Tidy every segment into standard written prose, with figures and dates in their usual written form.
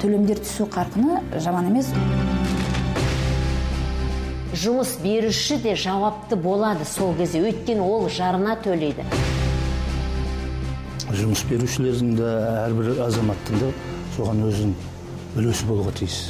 төлемдер түсу қарқыны жаман емес. Жұмыс беруші де жауапты болады сол кезде, өйткені ол жарна төлейді. Жұмыс берушілердің де әрбір азаматтың да соған өзінің үлесі болуға тиіс.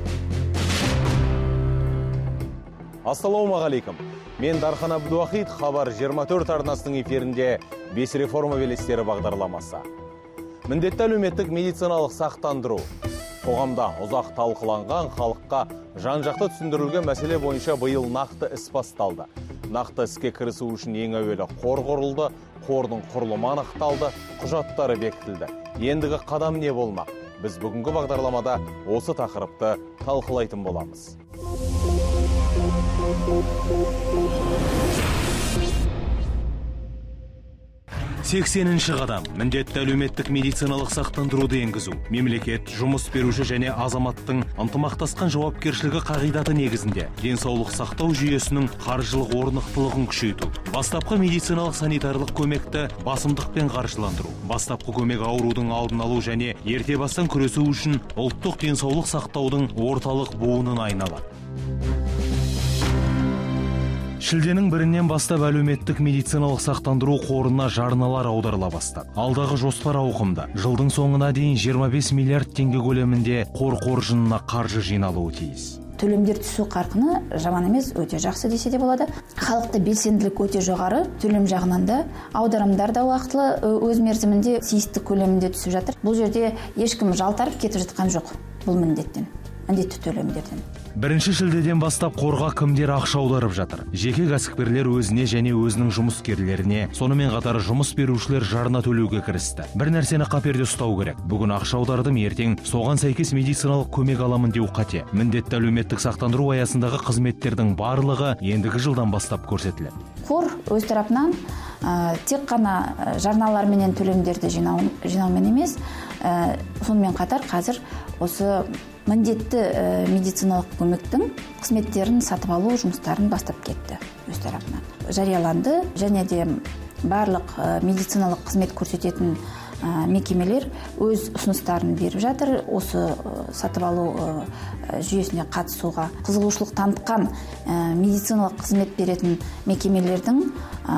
Ассалаумағалейкум. Мен Дархан Абдуахит, Хабар 24 арнасының эфирінде 5 реформа белестері бағдарламасы. Міндетті әлеуметтік медициналық сақтандыру. Қоғамда ұзақ талқыланған, халыққа жан-жақты түсіндірілген мәселе бойынша биыл нақты іс басталды. Нақты іске кірісу үшін ең әуелі қор құрылды, қордың құрылымы анықталды, құжаттары бекітілді. Ендігі қадам не болмақ? Біз бүгінгі бағдарламада осы тақырыпты талқылайтын боламыз. 80-ші қадам міндетті әлеуметтік медициналық сақтандыруды енгізу. Мемлекет, жұмыс беруші және азаматтың ынтымақтасқан жауапкершілігі қағидаты негізінде денсаулық сақтау жүйесінің қаржылық орнықтылығын күшейту. Бастапқы медициналық санитарлық көмекті басымдықпен қаржыландыру. Бастапқы көмек аурудың алдын алу және ерте бастан күресу үшін ұлттық денсаулық сақтаудың орталық буынын айналады. Шілденің 1-нен бастап әлеуметтік медициналық сақтандыру қорына жарналар аударыла бастады. Алдағы жоспар ауқымда. Жылдың соңына дейін 25 миллиард теңге көлемінде қор қоржынына қаржы жиналуы тиіс. Төлемдер түсу қарқыны жаман емес, өте жақсы десе де болады. Халықта белсенділік өте жоғары, төлем жағынан да аударымдар да уақытылы өз мерзімінде тиісті көлемінде түсіп жатыр. Бұл жерде ешкім жалтарып кетіп жатқан жоқ бұл міндетті төлемдерден. 1 шілдеден бастап қорға кімдер ақша аударып жатыр? Жеке кәсіпкерлер өзіне және өзінің жұмыскерлеріне, сонымен қатар жұмыс берушілер жарна төлеуге кірісті. Бір нәрсені қаперде ұстау керек. Бүгін ақша аудардым, ертең соған сәйкес медициналық көмек аламын деу қате. Міндетті әлеуметтік сақтандыру аясындағы қызметтердің барлығы ендігі жылдан бастап көрсетіледі. Қор өз тарапынан тек қана жарналар менен төлемдерді жинаумен емес, сонымен қатар қазір осы міндетті медициналық көмектің қызметтерін сатып алу жұмыстарын бастап кетті өз тарапынан. Жарияланды және де барлық медициналық қызмет көрсететін мекемелер өз ұсыныстарын беріп жатыр. Осы сатып алу жүйесіне қатысуға қызығушылық танытқан медициналық қызмет беретін мекемелердің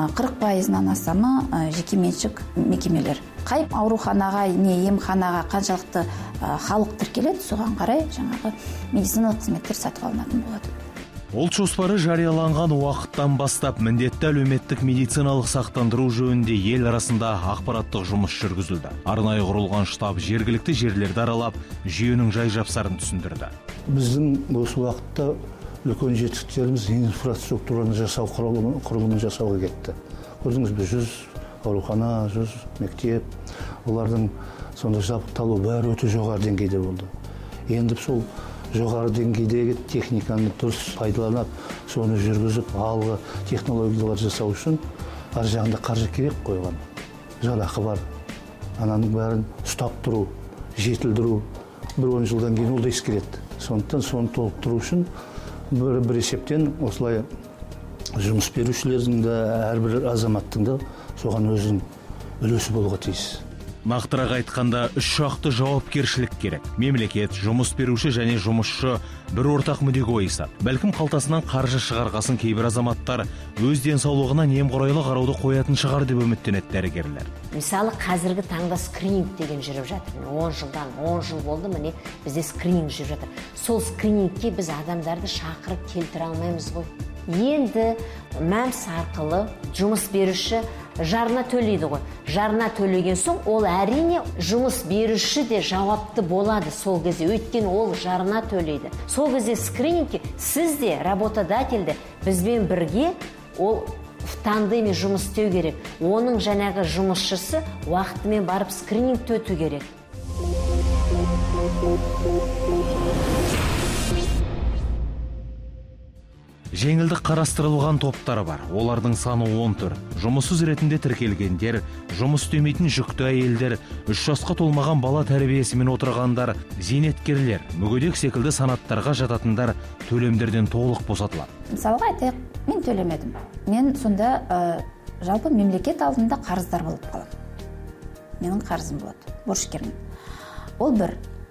40%-нан астамы жеке меншік мекемелер. Қай ауруханаға, не емханаға қаншалықты халық тіркеледі, соған қарай жаңағы медициналық қызметтер сатып алынатын болады. Ұлт жоспары жарияланған уақыттан бастап міндетті әлеуметтік медициналық сақтандыру жөнінде ел арасында ақпараттық жұмыс жүргізілді. Арнайы құрылған штаб жергілікті жерлерді аралап, жүйенің жай-жапсарын түсіндірді. Біздің осы уақытта үлкен жетістіктеріміз инфраструктураны жасау құрылымын жасауға кетті. Көрдіңіз бе, 100 аурухана, 100 мектеп, олардың сонда жабдықталуы бәрі өте жоғары деңгейде болды. Енді сол жоғары деңгейдегі техниканы дұрыс пайдаланып, соны жүргізіп, алғы технологиялар жасау үшін ар жағында қаржы керек қойған. Жалақы бар. Ананың бәрін ұстап тұру, жетілдіру, 1-10 жылдан кейін ол да ескереді. Сондықтан соны толықтыру үшін бір есептен осылай жұмыс берушілердің де әрбір азаматтың да соған өзінің үлесі болуға тиіс. Нақтырақ айтқанда, 3 жақты жауапкершілік керек. Мемлекет, жұмыс беруші және жұмысшы бір ортақ мүддеге ойысады. Бәлкім қалтасынан қаржы шығарғасын кейбір азаматтар өз денсаулығына немқұрайлы қарауды қоятын шығар деп үміттенеді дәрігерлер. Мысалы, қазіргі таңда скрининг деген жүріп жатыр. 10 жыл болды, міне бізде скрининг жүріп жатыр. Сол скринингке біз адамдарды шақырып келтіре алмаймыз ғой. Енді мәмс арқылы жұмыс беруші жарна төлейді ғой. Жарна төлеген соң ол әрине жұмыс беруші де жауапты болады сол кезде, өйткені ол жарна төлейді. Сол кезде скринингке сіз де, работодатель де бізбен бірге ол в тандеме жұмыс істеу керек. Оның жаңағы жұмысшысы уақытымен барып скрининг өту керек. Жеңілдік қарастырылған топтары бар. Олардың саны 14. Жұмыссыз ретінде тіркелгендер, жұмыс істемейтін жүкті әйелдер, 3 жасқа толмаған бала тәрбиесімен отырғандар, зейнеткерлер, мүгедек секілді санаттарға жататындар төлемдерден толық босатылады. Мысалға айтайық, мен төлемедім. Мен сонда жалпы мемлекет алдында қарыздар болып қалам. Менің қарызым болады, борышкермін. Ол бір.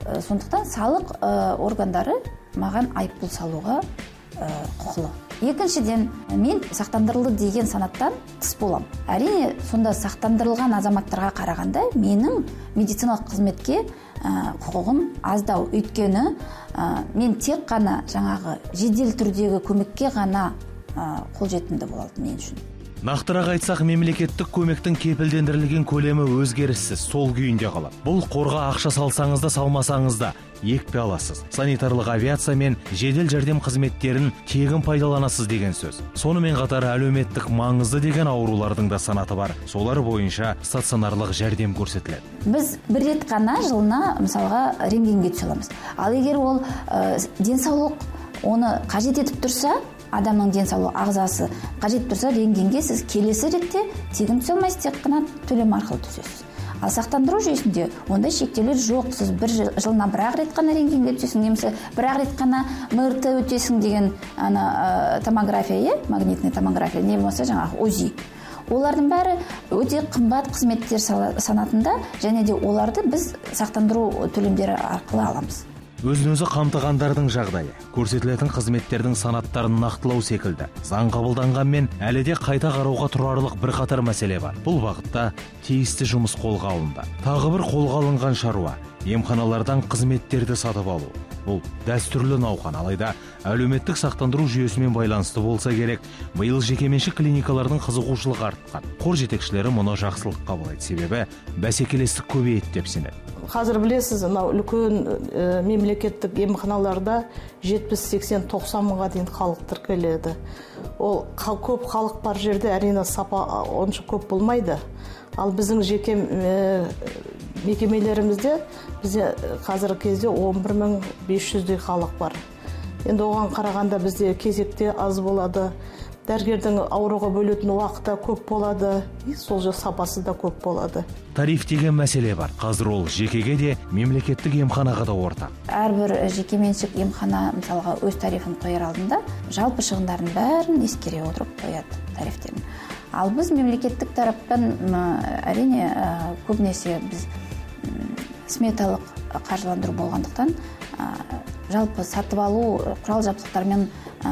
Сондықтан салық органдары маған айыппұл салуға құқылы. Екіншіден, мен сақтандырылды деген санаттан тыс болам. Әрине, сонда сақтандырылған азаматтарға қарағанда менің медициналық қызметке құқығым аздау. Өйткені мен тек қана жаңағы жедел түрдегі көмекке ғана қолжетімді болады мен үшін. Нақтырақ айтсақ, мемлекеттік көмектің кепілдендірілген көлемі өзгеріссіз, сол күйінде қалады. Бұл қорға ақша салсаңыз да, салмасаңыз да екпе аласыз. Санитарлық авиация мен жедел жәрдем қызметтерін тегін пайдаланасыз деген сөз. Сонымен қатар әлеуметтік маңызды деген аурулардың да санаты бар. Солар бойынша стационарлық жәрдем көрсетіледі. Біз бір рет қана жылына мысалға рентгенге түсе аламыз. Ал егер ол денсаулық оны қажет етіп тұрса, адамның денсаулығы ағзасы қажет тұрса, рентгенге сіз келесі ретте тегін түсе алмайсыз, тек қана төлем арқылы түсесіз. Ал сақтандыру жүйесінде ондай шектеулер жоқ. Сіз бір жылына бір-ақ рет қана рентгенге түсесің, немесе бір-ақ рет қана МРТ өтесің деген томография, магнитный томография, не болмаса жаңағы УЗИ. Олардың бәрі өте қымбат қызметтер санатында, және де оларды біз сақтандыру төлемдері арқылы аламыз. Өзін-өзі қамтығандардың жағдайы, көрсетілетін қызметтердің санаттарын нақтылау секілді заң қабылданғанмен әлі де қайта қарауға тұрарлық бірқатар мәселе бар. Бұл бағытта тиісті жұмыс қолға алынды. Тағы бір қолға алынған шаруа емханалардан қызметтерді сатып алу. Бұл дәстүрлі науқан, алайда әлеуметтік сақтандыру жүйесімен байланысты болса керек, биыл жекеменшік клиникалардың қызығушылығы артқан. Қор жетекшілері мұны жақсылық қабылдайды, себебі бәсекелестік көбейеді деп сенеді. Қазір білесіз, үлкен мемлекеттік емханаларда 70-80-90 мыңға дейін халық тіркеледі. Ол көп халық бар жерде әрине сапа онша көп болмайды. Ал біздің жеке мекемелерімізде бізде қазіргі кезде 11.500-дей халық бар. Енді оған қарағанда бізде кезекте аз болады. Дәрігердің ауруға бөлетін уақыты көп болады, сол же сапасы да көп болады. Тариф деген мәселе бар. Қазір ол жекеге де, мемлекеттік емханаға да ортақ. Әрбір жекеменшік емхана мысалға өз тарифін қояр алдында жалпы шығындарын бәрін ескере отырып қояды тарифтерін. Ал біз мемлекеттік тараптан әрине көбінесе біз сметалық қаржыландыру болғандықтан жалпы сатып алу құрал жабдықтармен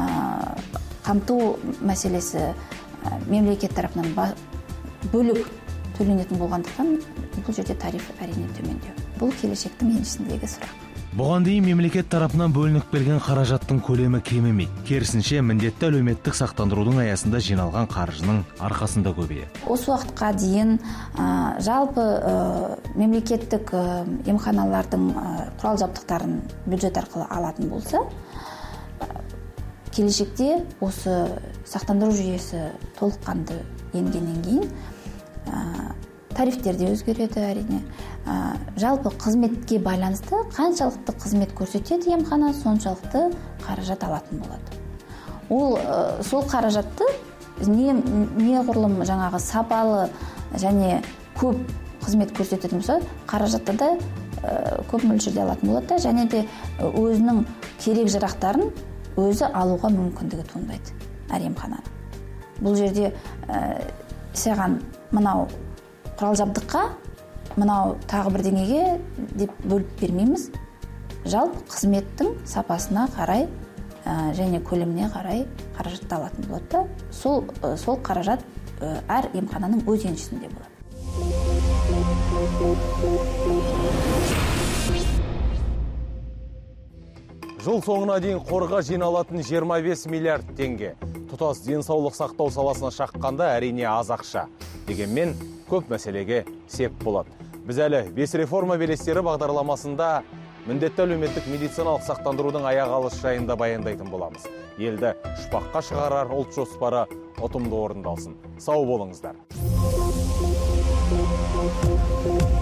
қамту мәселесі мемлекет тарапынан бөлік төленетін болғандықтан бұл жерде тариф әрине төмендеу. Бұл келешектің еншісіндегі сұрақ. Бұған дейін мемлекет тарапынан бөлініп берген қаражаттың көлемі кемімейді. Керісінше міндетті әлеуметтік сақтандырудың аясында жиналған қаржының арқасында көбейеді. Осы уақытқа дейін жалпы мемлекеттік емханалардың құрал жабдықтарын бюджет арқылы алатын болса, келешекте осы сақтандыру жүйесі толыққанды енгеннен кейін тарифтер де өзгереді әрине. Жалпы қызметке байланысты қаншалықты қызмет көрсетеді емхана, соншалықты қаражат алатын болады. Ол сол қаражатты неғұрлым жаңағы сапалы және көп қызмет көрсететін болса, қаражатты да көп мөлшерде алатын болады, және де өзінің керек жарақтарын өзі алуға мүмкіндігі туындайды әр емхананың. Бұл жерде саған мынау құрал жабдыққа, мынау тағы бір деңгейге деп бөліп бермейміз. Жалпы қызметтің сапасына қарай және көлеміне қарай қаражатты алатын болады да, сол қаражат әр емхананың өз еншісінде болады. Жыл соңына дейін қорға жиналатын 25 миллиард теңге. Тұтас денсаулық сақтау саласына шаққанда әрине аз ақша. Дегенмен көп мәселеге сеп болады. Біз әлі 5 реформа белестері бағдарламасында міндетті әлеуметтік медициналық сақтандырудың аяқ алыс жайында баяндайтын боламыз. Елді ұшпаққа шығарар ұлт жоспары ұтымды орындалсын. Сау болыңыздар.